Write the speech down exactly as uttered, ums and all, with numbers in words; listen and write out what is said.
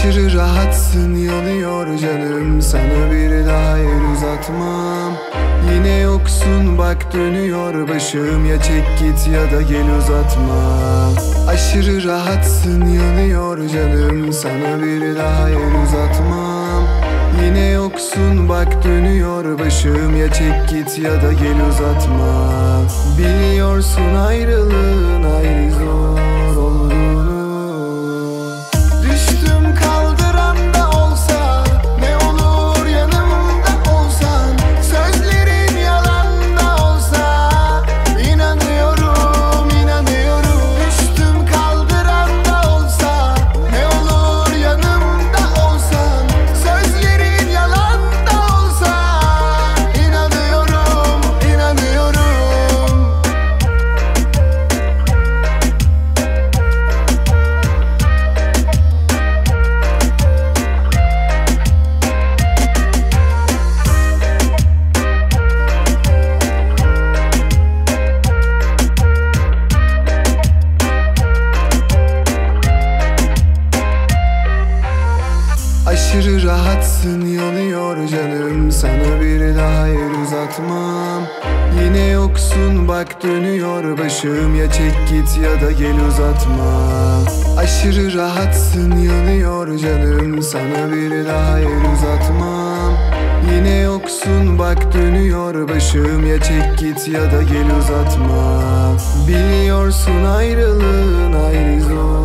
Aşırı rahatsın, yanıyor canım, sana bir daha el uzatmam. Yine yoksun bak, dönüyor başım, ya çek git ya da gel uzatma. Aşırı rahatsın, yanıyor canım, sana bir daha el uzatmam. Yine yoksun bak, dönüyor başım, ya çek git ya da gel uzatma. Biliyorsun ayrılığın ayrı zor olduğunu. Düştüm kaldıranda olsa, ne olur yanımda olsan. Sözlerin yalanda olsa, inanıyorum, inanıyorum. Düştüm kaldıranda olsa, ne olur yanımda olsan. Sözlerin yalanda olsa, inanıyorum, inanıyorum. Aşırı rahatsın, yanıyor canım, sana bir daha el uzatmam. Yine yoksun bak, dönüyor başım, ya çek git ya da gel uzatma. Aşırı rahatsın, yanıyor canım, sana bir daha el uzatmam. Yine yoksun bak, dönüyor başım, ya çek git ya da gel uzatma. Biliyorsun ayrılığın ayrı zor.